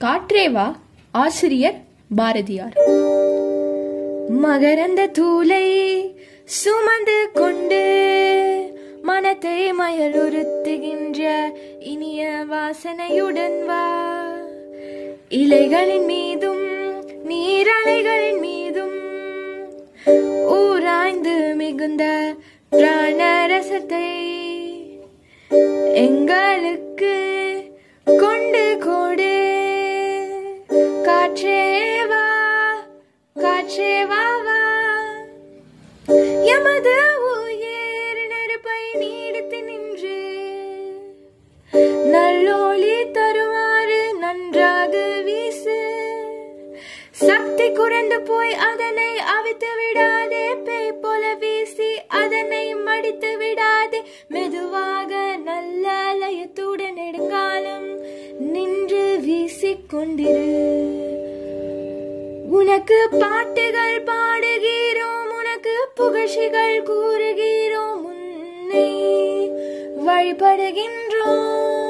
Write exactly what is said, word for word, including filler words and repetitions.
காற்றேவா. ஆசிரியர் பாரதியார். மகரந்த தூளை சுமந்து கொண்டு மனத்தை மயலுறுத்துகின்ற இனிய வாசனையுடன் வா. இலைகளின் மீதும் நீரலைகளின் மீதும் ஊராய்ந்து மிகுந்த பிராணரசத்தை எங்களுக்கு கொண்டு கொடு. காற்றேவா காற்றேவா வா. எமது உயிர் நெருப்பை நீடித்து நின்று நல்லோளி தருமாறு நன்றாக வீசு. சக்தி குறைந்து போய் அதனை அவித்து விடாதே. பேய் போல வீசி அதனை மடித்து விடாதே. மெதுவாக நல்ல லயத்துடன் நெடுங்காலம் நின்று வீசிக்கொண்டிரு. உனக்கு பாட்டுகள் பாடுகிறோம், உனக்கு புகழ்ச்சிகள் கூறுகிறோம், உன்னை வழிபடுகின்றோம்.